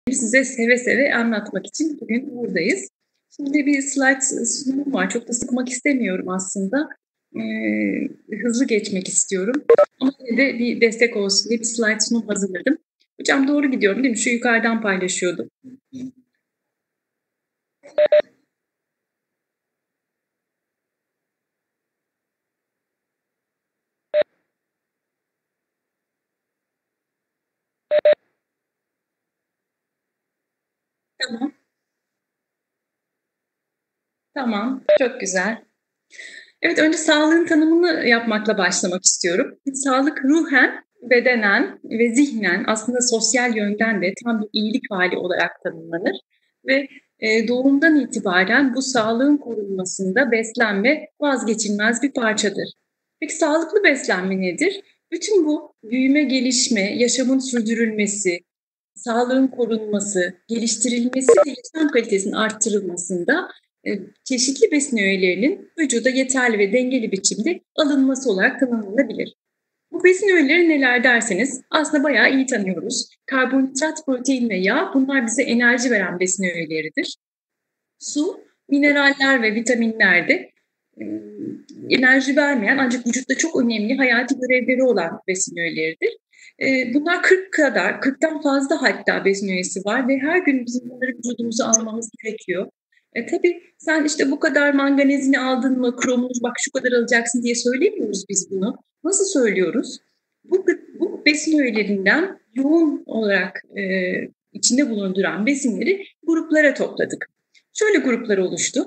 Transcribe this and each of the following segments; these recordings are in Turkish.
Size seve seve anlatmak için bugün buradayız. Şimdi bir slide sunumum var. Çok da sıkmak istemiyorum aslında. Hızlı geçmek istiyorum ama yine de bir destek olsun diye bir slide sunum hazırladım. Hocam doğru gidiyorum değil mi? Şu yukarıdan paylaşıyordum. Tamam, tamam. Çok güzel. Evet, önce sağlığın tanımını yapmakla başlamak istiyorum. Sağlık ruhen, bedenen ve zihnen aslında sosyal yönden de tam bir iyilik hali olarak tanımlanır ve doğumdan itibaren bu sağlığın korunmasında beslenme vazgeçilmez bir parçadır. Peki sağlıklı beslenme nedir? Bütün bu büyüme, gelişme, yaşamın sürdürülmesi, sağlığın korunması, geliştirilmesi ve yaşam kalitesinin arttırılmasında çeşitli besin öğelerinin vücuda yeterli ve dengeli biçimde alınması olarak tanımlanabilir. Bu besin öğeleri neler derseniz aslında bayağı iyi tanıyoruz. Karbonhidrat, protein ve yağ bunlar bize enerji veren besin öğeleridir. Su, mineraller ve vitaminler de e, enerji vermeyen ancak vücutta çok önemli hayati görevleri olan besin öğeleridir. Bunlar 40 kadar, 40'tan fazla hatta besin öğesi var ve her gün bizim bunları vücudumuza almamız gerekiyor. Tabii sen işte bu kadar manganezini aldın mı, kromunu bak şu kadar alacaksın diye söylemiyoruz biz bunu. Nasıl söylüyoruz? Bu besin öğelerinden yoğun olarak içinde bulunduran besinleri gruplara topladık. Şöyle gruplar oluştu.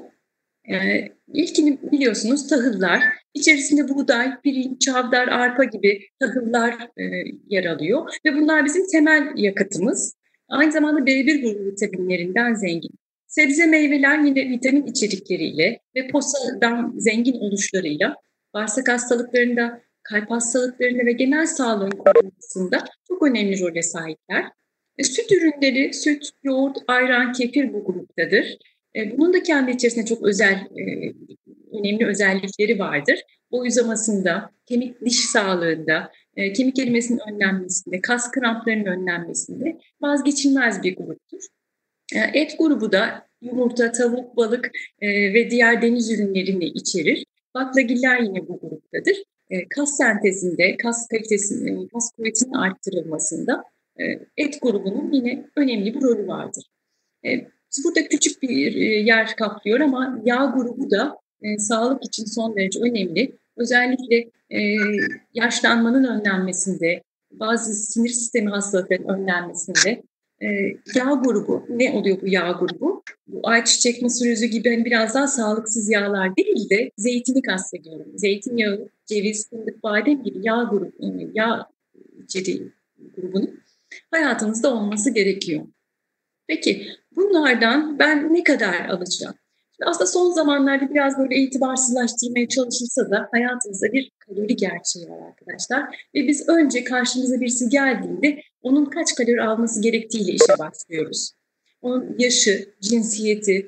İlkini biliyorsunuz tahıllar. İçerisinde buğday, pirinç, çavdar, arpa gibi tahıllar yer alıyor. Ve bunlar bizim temel yakıtımız. Aynı zamanda B1 grubu vitaminlerinden zengin. Sebze meyveler yine vitamin içerikleriyle ve posadan zengin oluşlarıyla bağırsak hastalıklarında, kalp hastalıklarında ve genel sağlığın korunmasında çok önemli role sahipler. Süt ürünleri, süt, yoğurt, ayran, kefir bu gruptadır. Bunun da kendi içerisinde çok önemli özellikleri vardır. Boy uzamasında, kemik diş sağlığında, kemik erimesinin önlenmesinde, kas kramplarının önlenmesinde vazgeçilmez bir gruptur. Et grubu da yumurta, tavuk, balık ve diğer deniz ürünlerini içerir. Baklagiller yine bu gruptadır. Kas sentezinde, kas kalitesinin, kas kuvvetinin arttırılmasında et grubunun yine önemli bir rolü vardır. Burada küçük bir yer kaplıyor ama yağ grubu da sağlık için son derece önemli. Özellikle yaşlanmanın önlenmesinde, bazı sinir sistemi hastalıklarının önlenmesinde yağ grubu, ne oluyor bu yağ grubu? Bu ayçiçek, mısır özü gibi hani biraz daha sağlıksız yağlar değil de zeytini kastediyorum. Zeytinyağı, ceviz, fındık, badem gibi yağ grubu, yağ içeriği grubunun hayatınızda olması gerekiyor. Peki bunlardan ben ne kadar alacağım? Aslında son zamanlarda biraz böyle itibarsızlaştırmaya çalışılsa da hayatımızda bir kalori gerçeği var arkadaşlar. Ve biz önce karşımıza birisi geldiğinde onun kaç kalori alması gerektiğiyle işe başlıyoruz. Onun yaşı, cinsiyeti,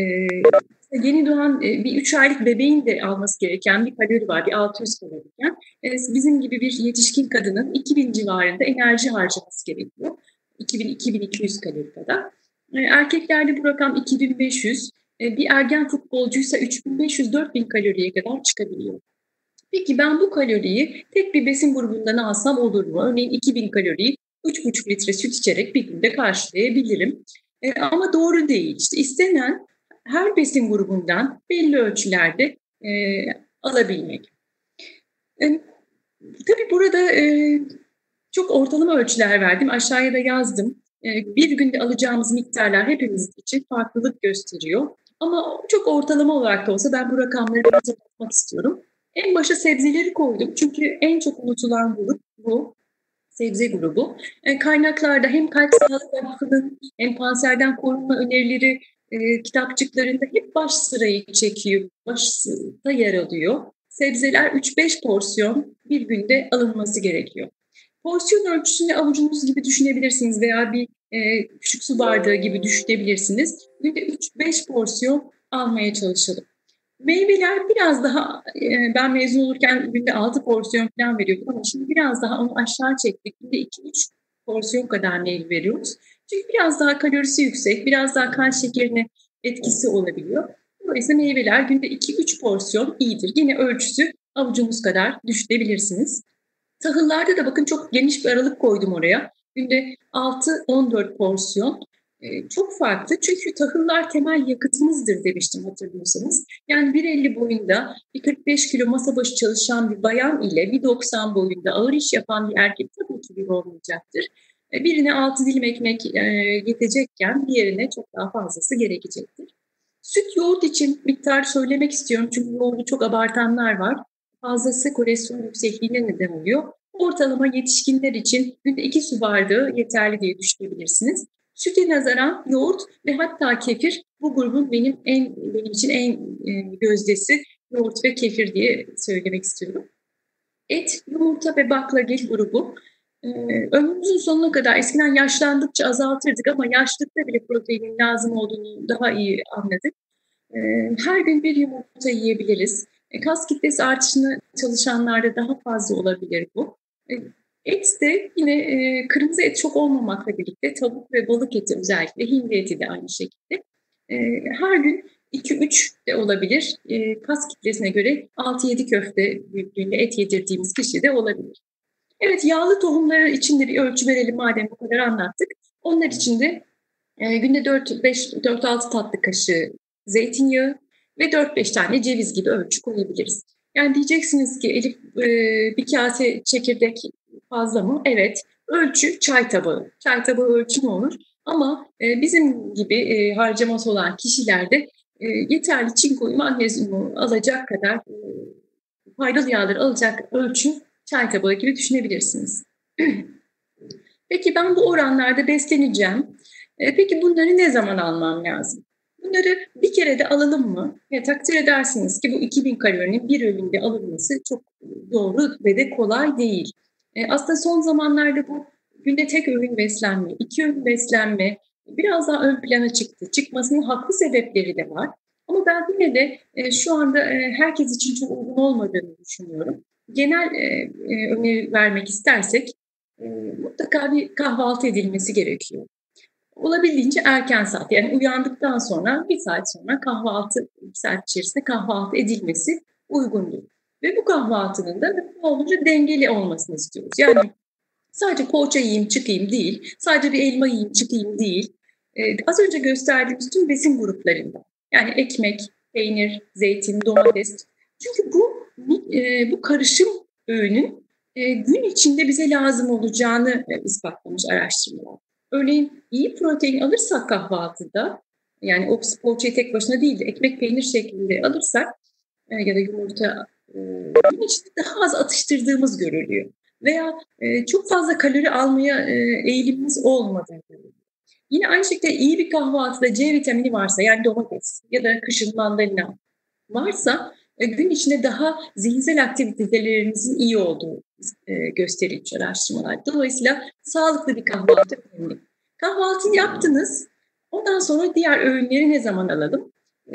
yeni doğan bir 3 aylık bebeğin de alması gereken bir kalori var, bir 600 kaloriyken. Bizim gibi bir yetişkin kadının 2000 civarında enerji harcaması gerekiyor. 2000-2200 kalori kadar. Erkeklerde bu rakam 2500, bir ergen futbolcuysa 3500-4000 kaloriye kadar çıkabiliyor. Peki ben bu kaloriyi tek bir besin grubundan alsam olur mu? Örneğin 2000 kaloriyi 3,5 litre süt içerek bir günde karşılayabilirim. Ama doğru değil. İşte istenen her besin grubundan belli ölçülerde alabilmek. Tabii burada çok ortalama ölçüler verdim. Aşağıya da yazdım. Bir günde alacağımız miktarlar hepimiz için farklılık gösteriyor. Ama çok ortalama olarak da olsa ben bu rakamları hatırlatmak istiyorum. En başa sebzeleri koydum. Çünkü en çok unutulan grup bu. Sebze grubu. Kaynaklarda hem kalp sağlığı vakfının hem kanserden korunma önerileri kitapçıklarında hep baş sırayı çekiyor. Baş sırada yer alıyor. Sebzeler 3-5 porsiyon bir günde alınması gerekiyor. Porsiyon ölçüsünü avucunuz gibi düşünebilirsiniz veya bir küçük su bardağı gibi düşünebilirsiniz. Günde 3-5 porsiyon almaya çalışalım. Meyveler biraz daha, ben mezun olurken günde 6 porsiyon falan veriyordum ama şimdi biraz daha onu aşağı çektik. Günde 2-3 porsiyon kadar meyve veriyoruz. Çünkü biraz daha kalorisi yüksek, biraz daha kan şekerine etkisi olabiliyor. Dolayısıyla meyveler günde 2-3 porsiyon iyidir. Yine ölçüsü avucunuz kadar düşünebilirsiniz. Tahıllarda da bakın çok geniş bir aralık koydum oraya. Günde 6-14 porsiyon. Çok farklı çünkü tahıllar temel yakıtımızdır demiştim hatırlıyorsanız. Yani 1,50 boyunda bir 45 kilo masa başı çalışan bir bayan ile 1,90 boyunda ağır iş yapan bir erkek tabii ki bir olmayacaktır. Birine 6 dilim ekmek yetecekken diğerine çok daha fazlası gerekecektir. Süt, yoğurt için miktar söylemek istiyorum çünkü yoğurdu çok abartanlar var. Fazlası kolesterol yüksekliğine neden oluyor. Ortalama yetişkinler için günde 2 su bardağı yeterli diye düşünebilirsiniz. Süte nazaran yoğurt ve hatta kefir bu grubun benim için en gözdesi yoğurt ve kefir diye söylemek istiyorum. Et, yumurta ve baklagil grubu ömrümüzün sonuna kadar eskiden yaşlandıkça azaltırdık ama yaşlılıkta bile proteinin lazım olduğunu daha iyi anladık. Her gün bir yumurta yiyebiliriz. Kas kitlesi artışını çalışanlarda daha fazla olabilir bu. E, Et de yine kırmızı et çok olmamakla birlikte tavuk ve balık eti özellikle hindi eti de aynı şekilde. Her gün 2-3 de olabilir. Kas kitlesine göre 6-7 köfte büyüklüğünde et yedirdiğimiz kişi de olabilir. Evet, yağlı tohumları için de bir ölçü verelim madem bu kadar anlattık. Onlar için de günde 4-6 tatlı kaşığı zeytinyağı ve 4-5 tane ceviz gibi ölçü koyabiliriz. Yani diyeceksiniz ki Elif bir kase çekirdek fazla mı? Evet. Ölçü çay tabağı. Çay tabağı ölçü ne olur? Ama bizim gibi harcaması olan kişilerde yeterli çinkoyu, magnezyumu alacak kadar faydalı yağları alacak ölçü çay tabağı gibi düşünebilirsiniz. Peki ben bu oranlarda besleneceğim. Peki bunları ne zaman almam lazım? Bunları bir kere de alalım mı? Takdir edersiniz ki bu 2000 kalorinin bir öğünde alınması çok doğru ve de kolay değil. Aslında son zamanlarda bu günde tek öğün beslenme, 2 öğün beslenme biraz daha ön plana çıktı. Çıkmasının haklı sebepleri de var. Ama ben yine de şu anda herkes için çok uygun olmadığını düşünüyorum. Genel öneri vermek istersek mutlaka bir kahvaltı edilmesi gerekiyor. Olabildiğince erken saat, yani uyandıktan sonra 1 saat sonra kahvaltı, 1 saat içerisinde kahvaltı edilmesi uygundur. Ve bu kahvaltının da mümkün olduğunca dengeli olmasını istiyoruz. Yani sadece poğaça yiyeyim çıkayım değil, sadece bir elma yiyeyim çıkayım değil. Az önce gösterdiğimiz tüm besin gruplarında, yani ekmek, peynir, zeytin, domates. Çünkü bu karışım öğünün gün içinde bize lazım olacağını ispatlamış araştırmalar. Örneğin iyi protein alırsak kahvaltıda, yani o poğaçayı tek başına değil de ekmek peynir şeklinde alırsak ya da yumurta gün içinde daha az atıştırdığımız görülüyor. Veya çok fazla kalori almaya eğilimimiz olmadığı görülüyor. Yine aynı şekilde iyi bir kahvaltıda C vitamini varsa, yani domates ya da kışın mandalina varsa gün içinde daha zihinsel aktivitelerimizin iyi olduğu gösterilmiş araştırmalar. Dolayısıyla sağlıklı bir kahvaltı önemli. Kahvaltıyı yaptınız. Ondan sonra diğer öğünleri ne zaman alalım?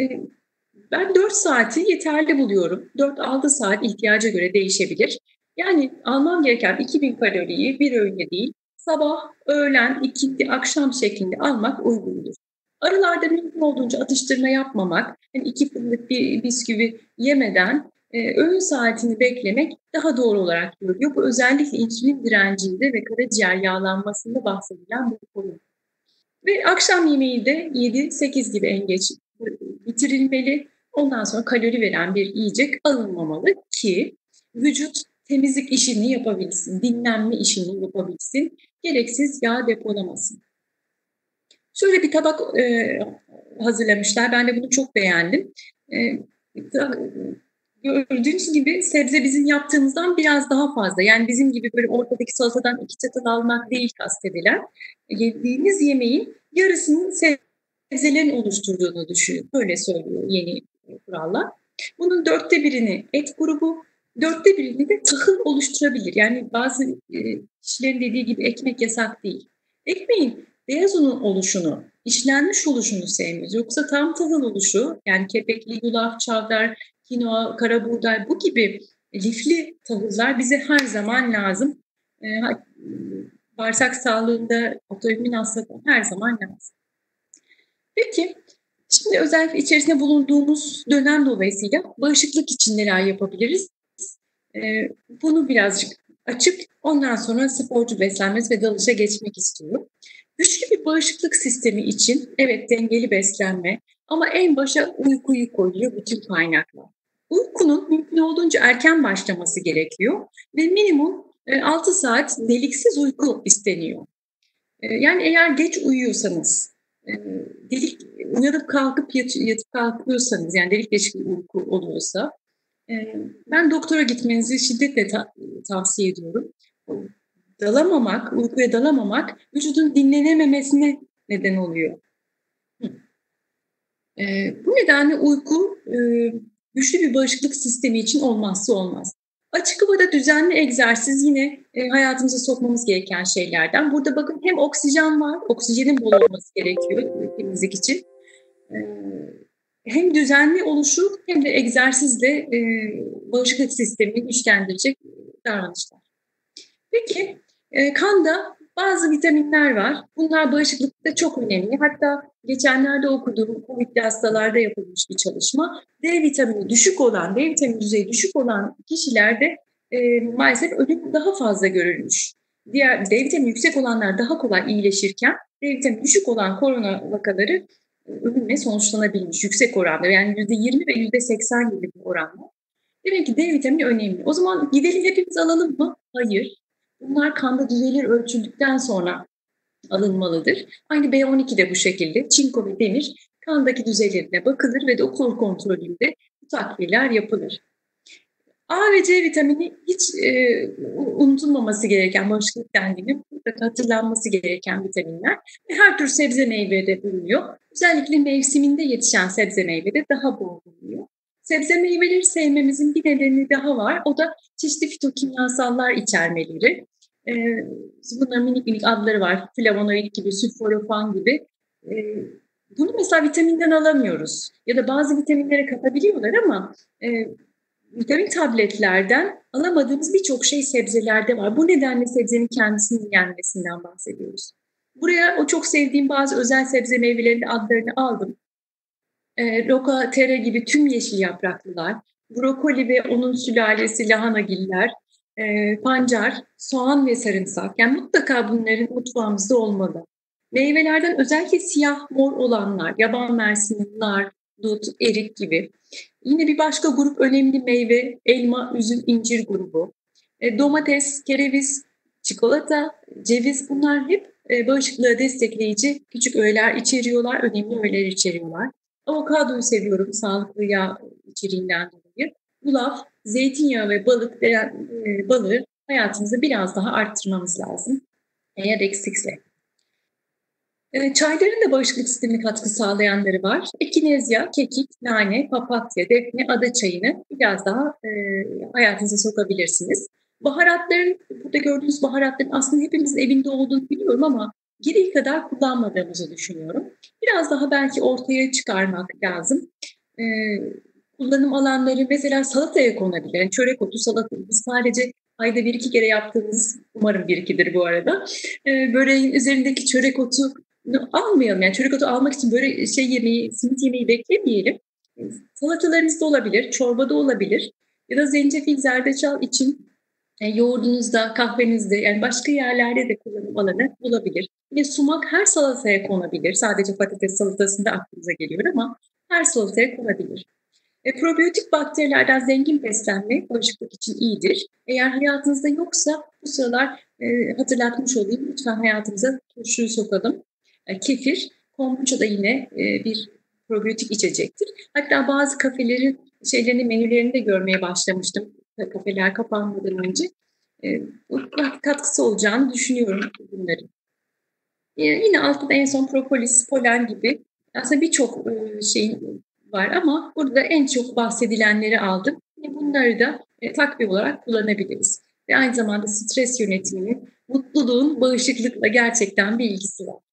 Ben 4 saati yeterli buluyorum. 4-6 saat ihtiyaca göre değişebilir. Yani almam gereken 2000 kaloriyi bir öğünde değil, sabah, öğlen, ikindi, akşam şeklinde almak uygundur. Aralarda mümkün olduğunca atıştırma yapmamak, yani 2 fındık bir bisküvi yemeden öğün saatini beklemek daha doğru olarak görülüyor. Bu özellikle insülin direncinde ve karaciğer yağlanmasında bahsedilen bir konu. Ve akşam yemeği de 7-8 gibi en geç bitirilmeli. Ondan sonra kalori veren bir yiyecek alınmamalı ki vücut temizlik işini yapabilsin, dinlenme işini yapabilsin, gereksiz yağ depolamasın. Şöyle bir tabak hazırlamışlar. Ben de bunu çok beğendim. Gördüğünüz gibi sebze bizim yaptığımızdan biraz daha fazla. Yani bizim gibi böyle ortadaki salatadan 2 çatal almak değil kastedilen. Yediğiniz yemeğin yarısının sebzelerin oluşturduğunu düşünün. Böyle söylüyor yeni kurallar. Bunun 1/4'ini et grubu, 1/4'ini de tahıl oluşturabilir. Yani bazı kişilerin dediği gibi ekmek yasak değil. Ekmeğin beyaz unun oluşunu, işlenmiş oluşunu sevmiyoruz. Yoksa tam tahıl oluşu, yani kepekli, yulaf, çavdar, kinoa, kara buğday, bu gibi lifli tahıllar bize her zaman lazım. bağırsak sağlığında otoimmün hastalıklar her zaman lazım. Peki, şimdi özellikle içerisinde bulunduğumuz dönem dolayısıyla bağışıklık için neler yapabiliriz? Bunu birazcık açıp ondan sonra sporcu beslenmesi ve dalışa geçmek istiyorum. Güçlü bir bağışıklık sistemi için evet dengeli beslenme ama en başa uykuyu koyuyor bütün kaynaklar. Uykunun mümkün olduğunca erken başlaması gerekiyor ve minimum 6 saat deliksiz uyku isteniyor. Yani eğer geç uyuyorsanız, delik uyanıp kalkıp yatıp kalkıyorsanız yani delik deşik bir uyku oluyorsa ben doktora gitmenizi şiddetle tavsiye ediyorum. Dalamamak, uykuya dalamamak vücudun dinlenememesine neden oluyor. Hı. Bu nedenle uyku güçlü bir bağışıklık sistemi için olmazsa olmaz. Açık havada düzenli egzersiz yine hayatımıza sokmamız gereken şeylerden. Burada bakın hem oksijen var, oksijenin bol olması gerekiyor temizlik için. Hem düzenli oluşu hem de egzersizle bağışıklık sistemini güçlendirecek davranışlar. Peki, kanda bazı vitaminler var. Bunlar bağışıklıkta çok önemli. Hatta geçenlerde okuduğum COVID'li hastalarda yapılmış bir çalışma. D vitamini düşük olan, D vitamini düzeyi düşük olan kişilerde maalesef ölüm daha fazla görülmüş. Diğer D vitamini yüksek olanlar daha kolay iyileşirken D vitamini düşük olan korona vakaları ölümle sonuçlanabilmiş yüksek oranda. Yani %20 ve %80 gibi bir oranla. Demek ki D vitamini önemli. O zaman gidelim hepimiz alalım mı? Hayır. Bunlar kanda düzeyleri ölçüldükten sonra alınmalıdır. Aynı B12 de bu şekilde. Çinko ve demir kandaki düzeylerine bakılır ve doktor kontrolünde bu takviyeler yapılır. A ve C vitamini hiç unutulmaması gereken, bağışıklık dendiğinde mutlaka hatırlanması gereken vitaminler. Ve her tür sebze meyvede bulunuyor. Özellikle mevsiminde yetişen sebze meyvede daha bol bulunuyor. Sebze meyveleri sevmemizin bir nedeni daha var. O da çeşitli fitokimyasallar içermeleri. Bunların minik minik adları var. Flavonoid gibi, sülforafan gibi. Bunu mesela vitaminden alamıyoruz. Ya da bazı vitaminlere katabiliyorlar ama vitamin tabletlerden alamadığımız birçok şey sebzelerde var. Bu nedenle sebzenin kendisinin yenmesinden bahsediyoruz. Buraya o çok sevdiğim bazı özel sebze meyvelerinin adlarını aldım. Roka, tere gibi tüm yeşil yapraklılar, brokoli ve onun sülalesi lahanagiller, pancar, soğan ve sarımsak. Yani mutlaka bunların mutfağımızda olmalı. Meyvelerden özellikle siyah mor olanlar, yaban mersini, nar, dut, erik gibi. Yine bir başka grup önemli meyve, elma, üzüm, incir grubu. Domates, kereviz, çikolata, ceviz bunlar hep bağışıklığı destekleyici küçük öğeler içeriyorlar, önemli öğeler içeriyorlar. Avokadoyu seviyorum sağlıklı yağ içeriğinden dolayı. Yulaf, zeytinyağı ve balığı hayatımızda biraz daha arttırmamız lazım eğer eksikse. Çayların da bağışıklık sistemine katkı sağlayanları var. Ekinezya, kekik, nane, papatya, defne, ada çayını biraz daha hayatınıza sokabilirsiniz. Baharatların, burada gördüğünüz baharatların aslında hepimizin evinde olduğunu biliyorum ama gereği kadar kullanmadığımızı düşünüyorum. Biraz daha belki ortaya çıkarmak lazım. Kullanım alanları mesela salataya konabilir. Yani çörek otu, salata. Biz sadece ayda bir iki kere yaptığımız, umarım bir ikidir bu arada, böreğin üzerindeki çörek otu almayalım. Yani çörek otu almak için böyle simit yemeği beklemeyelim. Salatalarınızda olabilir, çorbada olabilir ya da zencefil, zerdeçal için yoğurdunuzda, kahvenizde yani başka yerlerde de kullanım alanı olabilir. Yine sumak her salataya konabilir. Sadece patates salatasında aklımıza geliyor ama her salataya konabilir. Probiyotik bakterilerden zengin beslenme bağışıklık için iyidir. Eğer hayatınızda yoksa bu sıralar hatırlatmış olayım. Lütfen hayatımıza turşuyu sokalım. Kefir, kombuça da yine bir probiyotik içecektir. Hatta bazı kafelerin menülerini de görmeye başlamıştım. Kafeler kapanmadan önce. Bu katkısı olacağını düşünüyorum bunların. Yine altta en son propolis, polen gibi aslında birçok şeyin var ama burada en çok bahsedilenleri aldım. Bunları da takviye olarak kullanabiliriz. Ve aynı zamanda stres yönetiminin, mutluluğun bağışıklıkla gerçekten bir ilgisi var.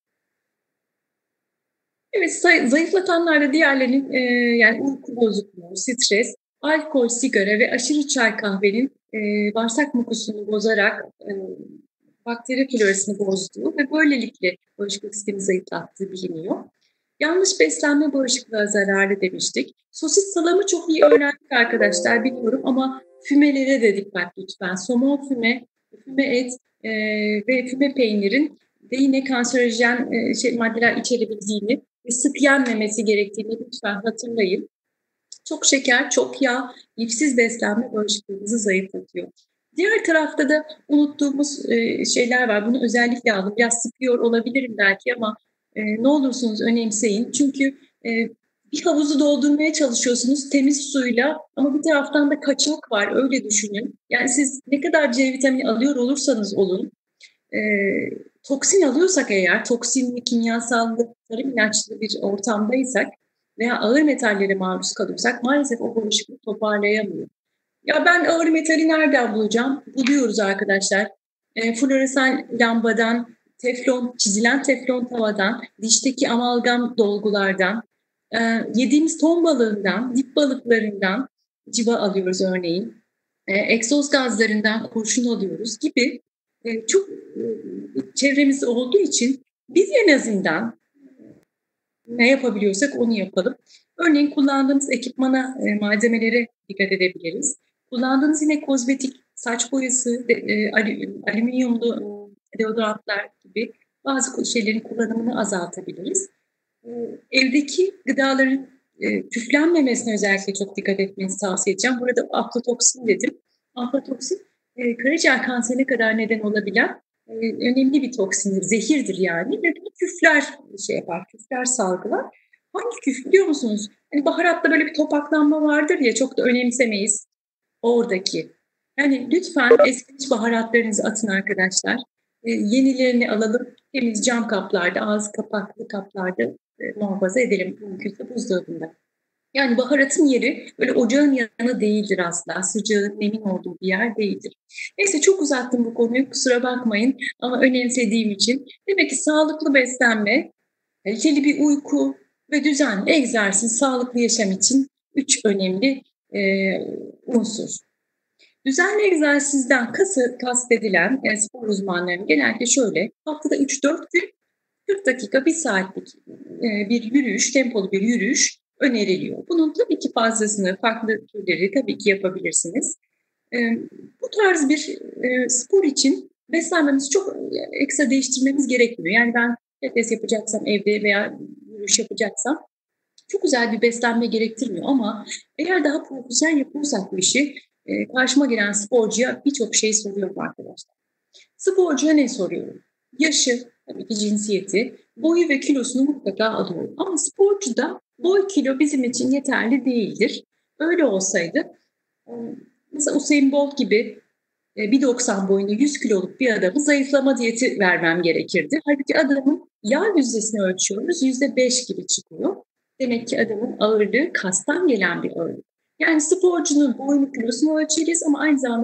Evet, zayıflatanlarda diğerlerinin yani uyku bozukluğu, stres, alkol, sigara ve aşırı çay kahvenin bağırsak mukusunu bozarak bakteri florasını bozduğu ve böylelikle bağışıklık sistemi zayıflattığı biliniyor. Yanlış beslenme bağışıklığa zararlı demiştik. Sosis salamı çok iyi öğrendik arkadaşlar, biliyorum, ama fümelere de dikkat lütfen. Somon füme, füme et ve füme peynirin de yine kanserojen maddeler içerebildiğini ve sık yenmemesi gerektiğini lütfen hatırlayın. Çok şeker, çok yağ, lifsiz beslenme bağışıklığımızı zayıflatıyor. Diğer tarafta da unuttuğumuz şeyler var. Bunu özellikle aldım. Biraz sıkıyor olabilirim belki ama ne olursunuz önemseyin. Çünkü bir havuzu doldurmaya çalışıyorsunuz temiz suyla ama bir taraftan da kaçak var. Öyle düşünün. Yani siz ne kadar C vitamini alıyor olursanız olun, e, toksin alıyorsak eğer, toksinli, kimyasallı, tarım ilaçlı bir ortamdaysak veya ağır metallere maruz kalıyorsak maalesef o bağışıklığı toparlayamıyor. Ya ben ağır metali nereden bulacağım? Buluyoruz arkadaşlar. Floresan lambadan, teflon, çizilen teflon tavadan, dişteki amalgam dolgulardan, yediğimiz ton balığından, dip balıklarından civa alıyoruz örneğin. Egzoz gazlarından kurşun alıyoruz gibi çok çevremizde olduğu için biz en azından ne yapabiliyorsak onu yapalım. Örneğin kullandığımız ekipmana, malzemelere dikkat edebiliriz. Kullandığınız yine kozmetik, saç boyası, alüminyumlu deodorantlar gibi bazı şeylerin kullanımını azaltabiliriz. Evdeki gıdaların küflenmemesine özellikle çok dikkat etmenizi tavsiye edeceğim. Burada aflatoksin dedim. Aflatoksin karaciğer kanserine kadar neden olabilen önemli bir toksindir, zehirdir yani. Ve bunu küfler küfler salgılar. Hangi küf biliyor musunuz? Hani baharatta böyle bir topaklanma vardır ya, çok da önemsemeyiz oradaki. Yani lütfen eskimiş baharatlarınızı atın arkadaşlar. Yenilerini alalım. Temiz cam kaplarda, ağzı kapaklı kaplarda muhafaza edelim. Mümkünse buzdolabında. Yani baharatın yeri böyle ocağın yanı değildir asla. Sıcağın, nemin olduğu bir yer değildir. Neyse, çok uzattım bu konuyu, kusura bakmayın ama önemsediğim için. Demek ki sağlıklı beslenme, kaliteli bir uyku ve düzenli egzersiz sağlıklı yaşam için 3 önemli unsur. Düzenli egzersizden kastedilen spor uzmanlarının genellikle şöyle: haftada 3-4 gün 40 dakika, 1 saatlik bir yürüyüş, tempolu bir yürüyüş öneriliyor. Bunun tabii ki fazlasını, farklı türleri tabii ki yapabilirsiniz. Bu tarz bir spor için beslenmemizi çok ekstra değiştirmemiz gerekmiyor. Yani ben pilates yapacaksam evde veya yürüyüş yapacaksam çok güzel bir beslenme gerektirmiyor ama eğer daha profesyonel yapıyorsak bu işi, karşıma gelen sporcuya birçok şey soruyorum arkadaşlar. Sporcuya ne soruyorum? Yaşı, tabii ki cinsiyeti, boyu ve kilosunu mutlaka alıyorum. Ama sporcuda boy kilo bizim için yeterli değildir. Öyle olsaydı mesela Usain Bolt gibi 1,90 boyunda 100 kiloluk bir adamı zayıflama diyeti vermem gerekirdi. Halbuki adamın yağ yüzdesini ölçüyoruz, %5 gibi çıkıyor. Demek ki adamın ağırlığı kastan gelen bir ağırlık. Yani sporcunun boyunu, kilosunu ölçeriz ama aynı zamanda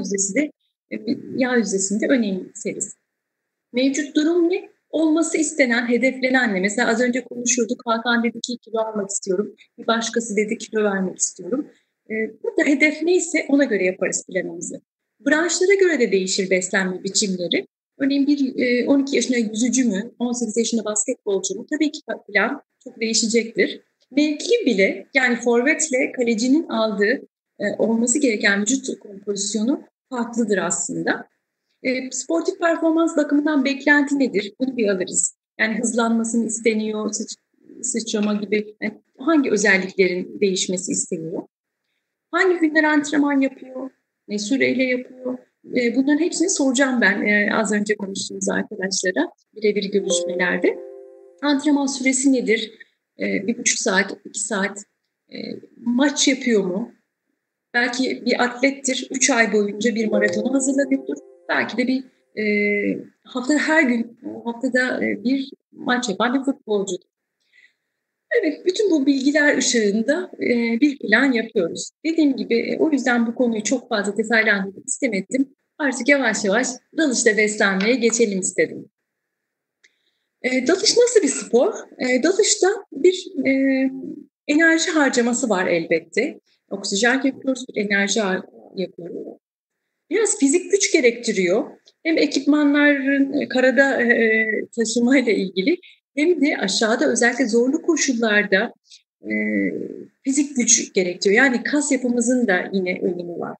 yağ yüzdesinde önemseriz. Mevcut durum ne? Olması istenen, hedeflenen ne? Mesela az önce konuşuyorduk. Hakan dedi ki kilo almak istiyorum. Bir başkası dedi kilo vermek istiyorum. Burada hedef neyse ona göre yaparız planımızı. Branşlara göre de değişir beslenme biçimleri. Örneğin bir 12 yaşında yüzücü mü, 18 yaşında basketbolcu mu? Tabii ki plan çok değişecektir. Mevki bile, yani forvetle kalecinin aldığı olması gereken vücut kompozisyonu farklıdır aslında. Sportif performans bakımından beklenti nedir? Bunu bir alırız. Yani hızlanmasını isteniyor, sıçrama gibi, yani hangi özelliklerin değişmesi isteniyor? Hangi günler antrenman yapıyor? Ne süreyle yapıyor? Bunların hepsini soracağım ben az önce konuştuğumuz arkadaşlara birebir görüşmelerde. Antrenman süresi nedir? 1,5 saat, 2 saat. Maç yapıyor mu? Belki bir atlettir, 3 ay boyunca bir maratona hazırlanıyordur. Belki de bir haftada her gün, haftada bir maç yapan bir futbolcudur. Evet, bütün bu bilgiler ışığında bir plan yapıyoruz. Dediğim gibi o yüzden bu konuyu çok fazla detaylandırmak istemedim. Artık yavaş yavaş dalışla beslenmeye geçelim istedim. Dalış nasıl bir spor? Dalışta bir enerji harcaması var elbette. Oksijen yapıyoruz, bir enerji yapıyoruz. Biraz fizik güç gerektiriyor. Hem ekipmanların karada taşımayla ilgili hem de aşağıda özellikle zorlu koşullarda eee, fizik güç gerektiriyor. Yani kas yapımızın da yine önemi var.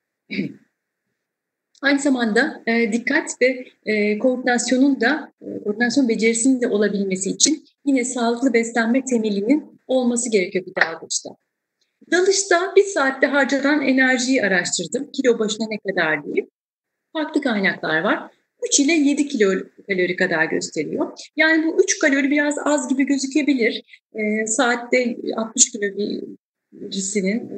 Aynı zamanda dikkat ve koordinasyon becerisinin de olabilmesi için yine sağlıklı beslenme temelinin olması gerekiyor bir dalgıçta. Dalışta bir saatte harcanan enerjiyi araştırdım. Kilo başına ne kadar diye. Farklı kaynaklar var. 3 ile 7 kalori kadar gösteriyor. Yani bu 3 kalori biraz az gibi gözükebilir. Saatte 60 kalorisinin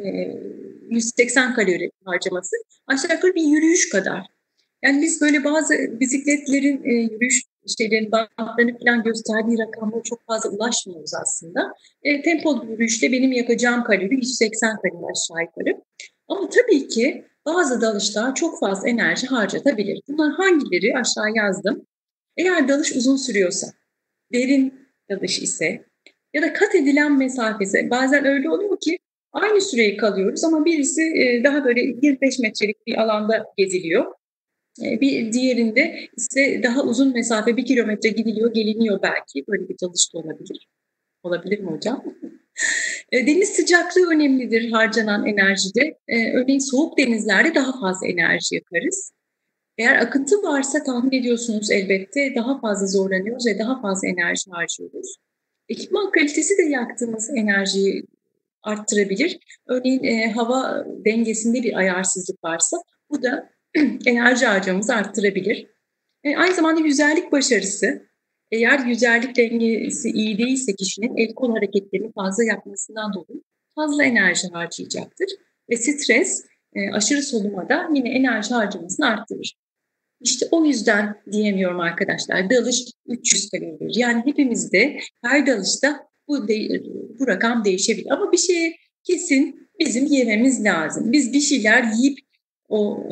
180 kalori harcaması aşağı yukarı bir yürüyüş kadar. Yani biz böyle bazı bisikletlerin yürüyüş şeylerin bantlarını falan gösterdiği rakamlara çok fazla ulaşmıyoruz aslında. Tempolu yürüyüşte benim yakacağım kalori 180 kalori aşağı yukarı. Ama tabii ki bazı dalışlar çok fazla enerji harcatabilir. Bunlar hangileri aşağı yazdım. Eğer dalış uzun sürüyorsa, derin dalış ise ya da kat edilen mesafesi bazen öyle oluyor ki aynı süreyi kalıyoruz ama birisi daha böyle 25 metrelik bir alanda geziliyor. Bir diğerinde ise daha uzun mesafe 1 kilometre gidiliyor, geliniyor belki. Böyle bir dalış da olabilir. Olabilir mi hocam? Deniz sıcaklığı önemlidir harcanan enerjide. Örneğin soğuk denizlerde daha fazla enerji yakarız. Eğer akıntı varsa tahmin ediyorsunuz elbette daha fazla zorlanıyoruz ve daha fazla enerji harcıyoruz. Ekipman kalitesi de yaktığımız enerjiyi arttırabilir. Örneğin hava dengesinde bir ayarsızlık varsa bu da enerji harcamamızı arttırabilir. Aynı zamanda yüzerlik başarısı. Eğer yüzerlik dengesi iyi değilse kişinin el kol hareketlerini fazla yapmasından dolayı fazla enerji harcayacaktır. Ve stres, aşırı soluma da yine enerji harcamasını arttırır. İşte o yüzden diyemiyorum arkadaşlar. Dalış 300 kaloridir. Yani hepimizde her dalışta bu rakam değişebilir. Ama bir şeye kesin bizim yememiz lazım. Biz bir şeyler yiyip o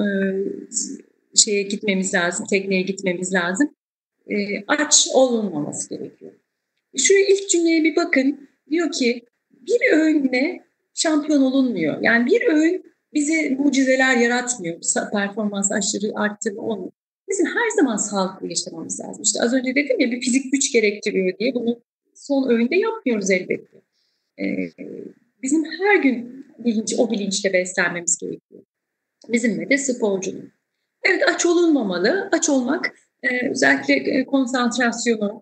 şeye gitmemiz lazım, tekneye gitmemiz lazım. Aç olunmaması gerekiyor. Şuraya ilk cümleye bir bakın. Diyor ki bir öğünle şampiyon olunmuyor. Yani bir öğün bize mucizeler yaratmıyor. Performans aşırı arttırma olmuyor. Bizim her zaman sağlıklı yaşamamız lazım. İşte az önce dedim ya bir fizik güç gerektiriyor diye bunu son öğünde yapmıyoruz elbette. Ee, Bizim her gün o bilinçle beslenmemiz gerekiyor. Bizimle de sporcunun. Evet aç olunmamalı. Aç olmak özellikle konsantrasyonu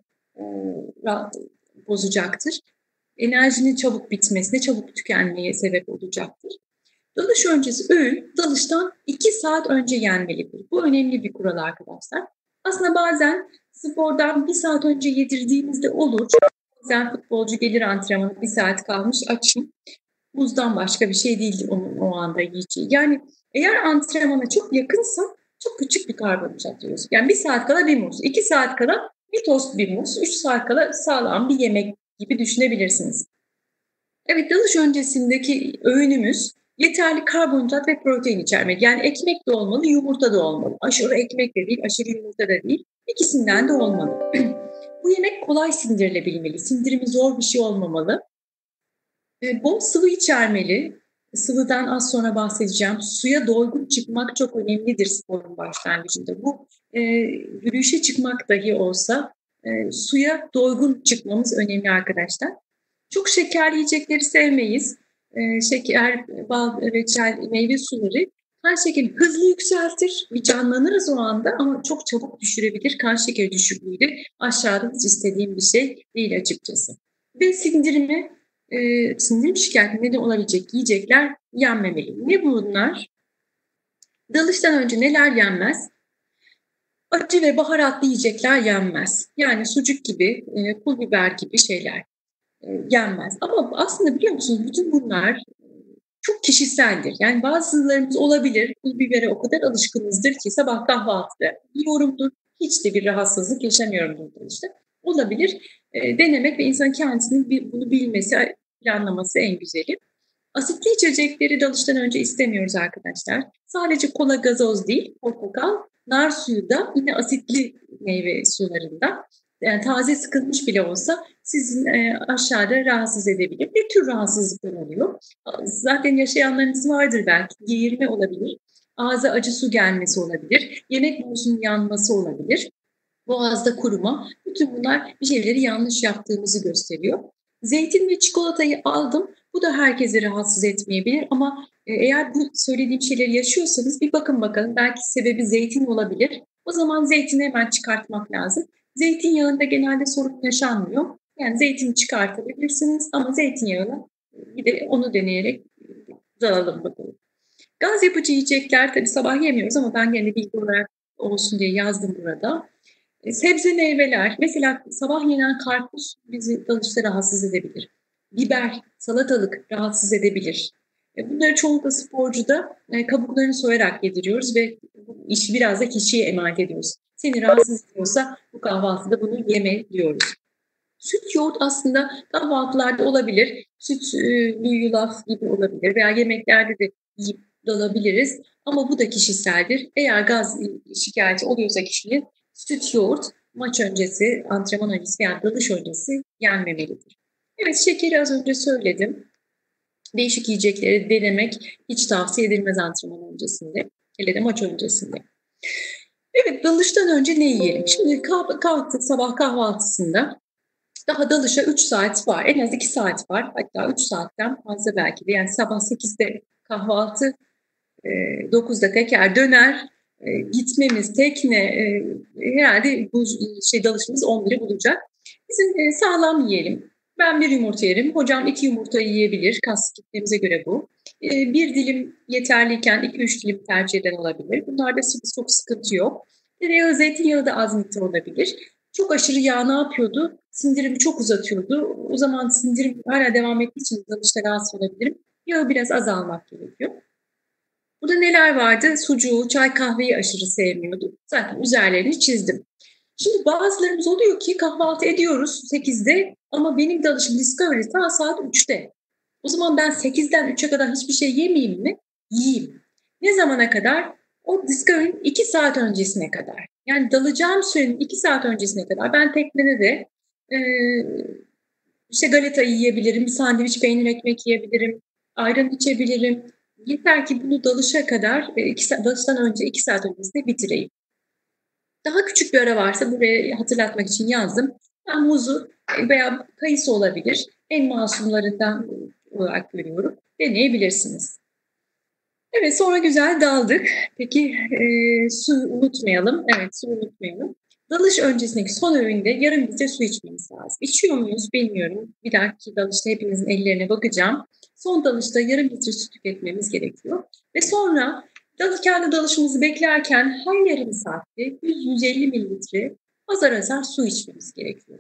bozacaktır. Enerjinin çabuk bitmesine, çabuk tükenmeye sebep olacaktır. Dalış öncesi öğün dalıştan 2 saat önce yenmelidir. Bu önemli bir kural arkadaşlar. Aslında bazen spordan 1 saat önce yedirdiğimizde olur. Bazen futbolcu gelir antrenmanı 1 saat kalmış açım. Buzdan başka bir şey değil onun o anda yiyeceği. Yani eğer antrenmana çok yakınsa çok küçük bir karbonhidrat yiyoruz. Yani 1 saat kala bir muz, 2 saat kala bir tost bir muz, 3 saat kala sağlam bir yemek gibi düşünebilirsiniz. Evet dalış öncesindeki öğünümüz yeterli karbonhidrat ve protein içermeli. Yani ekmek de olmalı, yumurta da olmalı. Aşırı ekmek de değil, aşırı yumurta da değil. İkisinden de olmalı. Bu yemek kolay sindirilebilmeli. Sindirimi zor bir şey olmamalı. Bol sıvı içermeli. Sıvıdan az sonra bahsedeceğim. Suya doygun çıkmak çok önemlidir sporun başlangıcında. Bu yürüyüşe çıkmak dahi olsa suya doygun çıkmamız önemli arkadaşlar. Çok şekerli yiyecekleri sevmeyiz. Şeker, bal, reçel, meyve suları kan şekerini hızlı yükseltir. Bir canlanırız o anda ama çok çabuk düşürebilir. Kan şekeri düşüklüğü de aşağıda hiç istediğim bir şey değil açıkçası. Ve sindirim şikayeti neden olabilecek yiyecekler yenmemeli. Ne bunlar? Dalıştan önce neler yenmez? Acı ve baharatlı yiyecekler yenmez. Yani sucuk gibi, pul biber gibi şeyler yenmez. Ama aslında biliyor musunuz bütün bunlar çok kişiseldir. Yani bazılarımız olabilir, pul bibere o kadar alışkınızdır ki sabah kahvaltıda yiyorumdur, hiç de bir rahatsızlık yaşamıyorumdur işte. Olabilir. Denemek ve insanın kendisinin bunu bilmesi, planlaması en güzeli. Asitli içecekleri dalıştan önce istemiyoruz arkadaşlar. Sadece kola, gazoz değil, portakal, nar suyu da yine asitli meyve sularında. Yani taze sıkılmış bile olsa sizin aşağıda rahatsız edebilir. Bir tür rahatsızlıklar oluyor. Zaten yaşayanlarınız vardır belki. Geğirme olabilir. ağza acı su gelmesi olabilir, yemek borusunun yanması olabilir, boğazda kuruma. Bütün bunlar bir şeyleri yanlış yaptığımızı gösteriyor. Zeytin ve çikolatayı aldım. Bu da herkesi rahatsız etmeyebilir ama eğer bu söylediğim şeyleri yaşıyorsanız bir bakın bakalım. Belki sebebi zeytin olabilir. O zaman zeytini hemen çıkartmak lazım. Zeytinyağında genelde sorun yaşanmıyor. Yani zeytini çıkartabilirsiniz ama zeytinyağını bir de onu deneyerek dalalım bakalım. Gaz yapıcı yiyecekler tabii sabah yemiyoruz ama ben gene bilgi olarak olsun diye yazdım burada. Sebze meyveler, mesela sabah yenen karpuz bizi dalışta rahatsız edebilir. Biber, salatalık rahatsız edebilir. Bunları çoğunlukla sporcuda kabuklarını soyarak yediriyoruz ve bu işi biraz da kişiye emanet ediyoruz. Seni rahatsız ediyorsa bu kahvaltıda bunu yeme diyoruz. Süt, yoğurt aslında kahvaltılarda olabilir. Sütlü yulaf gibi olabilir veya yemeklerde de yiyip dalabiliriz. Ama bu da kişiseldir. Eğer gaz şikayeti oluyorsa kişinin süt, yoğurt maç öncesi, antrenman öncesi yani dalış öncesi yenmemelidir. Evet, şekeri az önce söyledim. Değişik yiyecekleri denemek hiç tavsiye edilmez antrenman öncesinde. Hele de maç öncesinde. Evet, dalıştan önce ne yiyelim? Şimdi kalktık sabah kahvaltısında. Daha dalışa 3 saat var. En az 2 saat var. Hatta 3 saatten fazla belki de. Yani sabah 8'de kahvaltı, 9'da teker döner. Gitmemiz tekne herhalde bu dalışımız 11'i bulacak. Bizim sağlam yiyelim. Ben bir yumurta yerim. Hocam 2 yumurta yiyebilir. Kas kitlemize göre bu. Bir dilim yeterliyken 2-3 dilim tercih eden olabilir. Bunlarda çok sıkıntı yok. Tereyağı, zeytinyağı da az miktar olabilir. Çok aşırı yağ ne yapıyordu? Sindirimi çok uzatıyordu. O zaman sindirim hala devam ettiği için dalışta rahatsız olabilirim. Yağı biraz azalmak gerekiyor. Burada neler vardı? Sucuğu, çay, kahveyi aşırı sevmiyordum. Zaten üzerlerini çizdim. Şimdi bazılarımız oluyor ki kahvaltı ediyoruz 8'de ama benim dalışım Discovery ta saat 3'te. O zaman ben 8'den 3'e kadar hiçbir şey yemeyeyim mi? Yiyeyim. Ne zamana kadar? O Discovery'nin 2 saat öncesine kadar. Yani dalacağım sürenin 2 saat öncesine kadar ben teknede de e, işte galeta yiyebilirim, bir sandviç peynir ekmek yiyebilirim, ayran içebilirim. Yeter ki bunu dalışa kadar, dalıştan önce 2 saat öncesinde bitireyim. Daha küçük bir ara varsa buraya hatırlatmak için yazdım. Ben muzu veya kayısı olabilir. En masumlarından olarak görüyorum. Deneyebilirsiniz. Evet, sonra güzel daldık. Peki su unutmayalım. Evet, su unutmayalım. Dalış öncesindeki son öğünde yarım litre su içmemiz lazım. İçiyor muyuz bilmiyorum. Bir dahaki dalışta hepinizin ellerine bakacağım. Son dalışta yarım litre su tüketmemiz gerekiyor. Ve sonra kendi dalışımızı beklerken her yarım saatte 100-150 mililitre azar azar su içmemiz gerekiyor.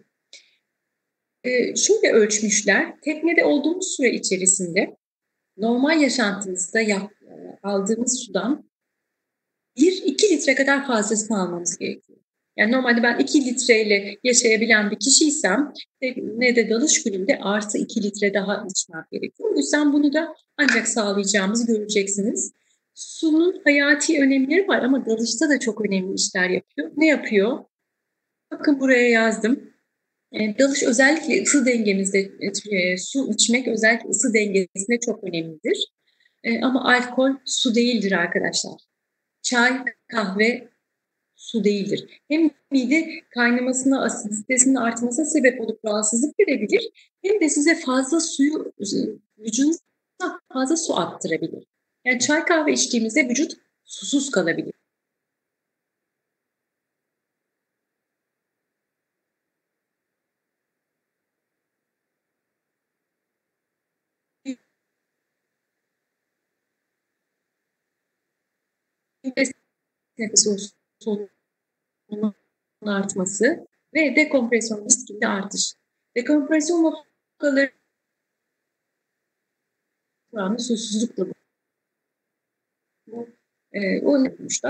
Şöyle ölçmüşler, teknede olduğumuz süre içerisinde normal yaşantımızda aldığımız sudan 1-2 litre kadar fazlasını almamız gerekiyor. Yani normalde ben 2 litreyle yaşayabilen bir kişiysem ne de dalış gününde artı 2 litre daha içmem gerekiyor. O yüzden bunu da ancak sağlayacağımızı göreceksiniz. Sunun hayati önemleri var ama dalışta da çok önemli işler yapıyor. Ne yapıyor? Bakın buraya yazdım. Dalış özellikle ısı dengemizde su içmek özellikle ısı dengesinde çok önemlidir. Ama alkol su değildir arkadaşlar. Çay, kahve su değildir. Hem mide kaynamasına, asiditesinin artmasına sebep olup rahatsızlık verebilir. Hem de size fazla suyu, vücudunuza fazla su attırabilir. Yani çay kahve içtiğimizde vücut susuz kalabilir. Nefes solunumun artması ve dekompresyon riskinde artış. Dekompresyon vakaları oranı susuzlukla o yapmışlar.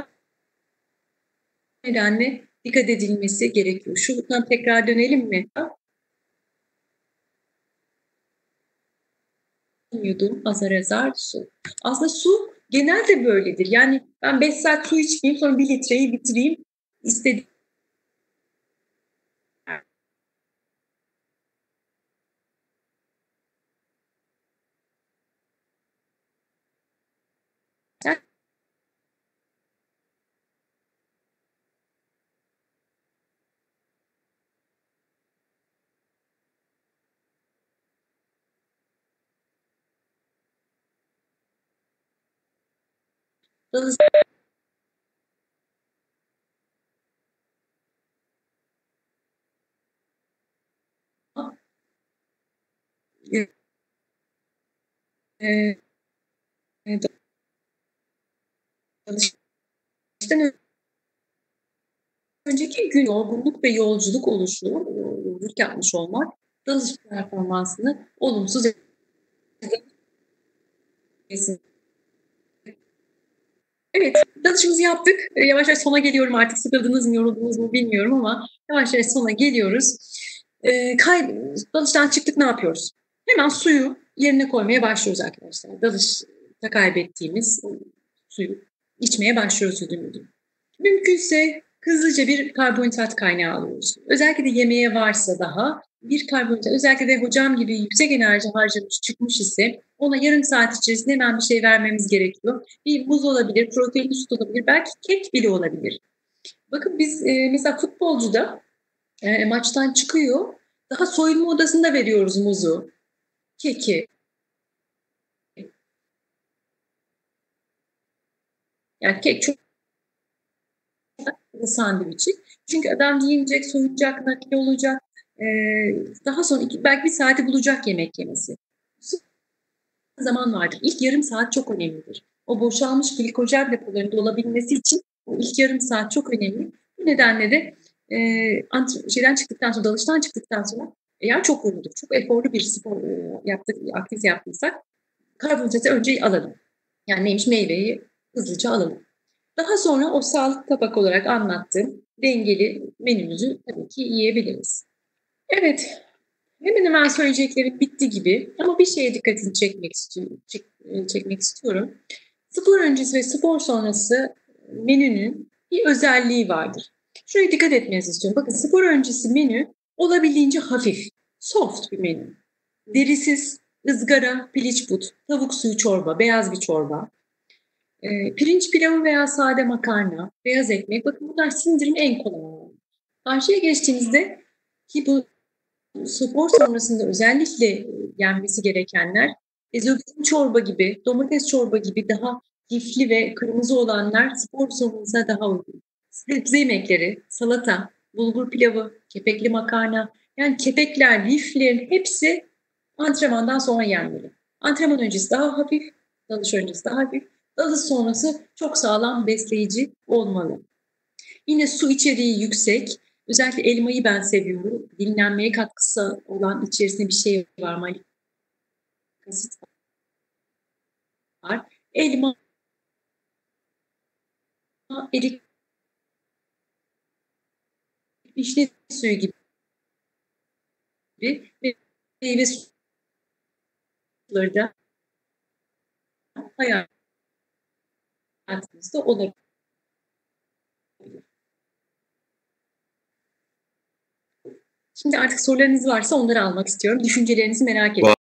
Nedenle dikkat edilmesi gerekiyor. Şuradan tekrar dönelim mi? Yudum azar azar su. Aslında su genelde böyledir. Yani ben 5 saat su içmeyeyim sonra 1 litreyi bitireyim istediğim. Dalış e, dalıştan önceki gün yorgunluk ve yolculuk oluşu, yolculuk yapmış olmak dalış performansını olumsuz etkilesi. Evet, dalışımızı yaptık. Yavaş yavaş sona geliyorum artık. Sıkıldınız mı, yoruldunuz mu bilmiyorum ama yavaş yavaş sona geliyoruz. Dalıştan çıktık, ne yapıyoruz? Hemen suyu yerine koymaya başlıyoruz arkadaşlar. Dalışta kaybettiğimiz suyu içmeye başlıyoruz ödümlü. Mümkünse hızlıca bir karbonhidrat kaynağı alıyoruz. Özellikle de yemeğe varsa daha bir karbonhidrat, özellikle de hocam gibi yüksek enerji harcamış çıkmış ise ona yarım saat içerisinde hemen bir şey vermemiz gerekiyor. Bir muz olabilir, proteinli süt olabilir, belki kek bile olabilir. Bakın biz mesela futbolcuda maçtan çıkıyor, daha soyunma odasında veriyoruz muzu, keki. Yani kek çok sandviçi. Çünkü adam giyinecek, soyunacak, nakil olacak. Daha sonra belki bir saati bulacak yemek yemesi. Zaman vardır. İlk yarım saat çok önemlidir. O boşalmış glikojen depolarında olabilmesi için o ilk yarım saat çok önemli. Bu nedenle de şeyden çıktıktan sonra, dalıştan çıktıktan sonra eğer çok yorulduk, çok eforlu bir spor yaptık, aktivite yaptıysak karbonhidratı önce alalım. Yani neymiş? Meyveyi hızlıca alalım. Daha sonra o sağlık tabak olarak anlattığım dengeli menümüzü tabii ki yiyebiliriz. Evet, hemen hemen söyleyeceklerim bitti gibi ama bir şeye dikkatini çekmek istiyorum. Spor öncesi ve spor sonrası menünün bir özelliği vardır. Şuraya dikkat etmenizi istiyorum. Bakın, spor öncesi menü olabildiğince hafif, soft bir menü. Derisiz, ızgara, piliç but, tavuk suyu çorba, beyaz bir çorba, pirinç pilavı veya sade makarna, beyaz ekmek. Bakın, bunlar sindirim en kolay olanı. Karşıya geçtiğimizde ki bu spor sonrasında özellikle yenmesi gerekenler ezogelin çorba gibi, domates çorba gibi daha lifli ve kırmızı olanlar spor sonrasında daha uygun. Sebze yemekleri, salata, bulgur pilavı, kepekli makarna, yani kepekler, liflerin hepsi antrenmandan sonra yenmeli. Antrenman öncesi daha hafif, dalış öncesi daha hafif, dalış sonrası çok sağlam besleyici olmalı. Yine su içeriği yüksek. Özellikle elmayı ben seviyorum. Dinlenmeye katkısı olan içerisinde bir şey var. Malik asit var. Elma, erik, vişne suyu gibi ve meyve suları da hayatımızda olabilir. Şimdi artık sorularınız varsa onları almak istiyorum. Düşüncelerinizi merak ediyorum.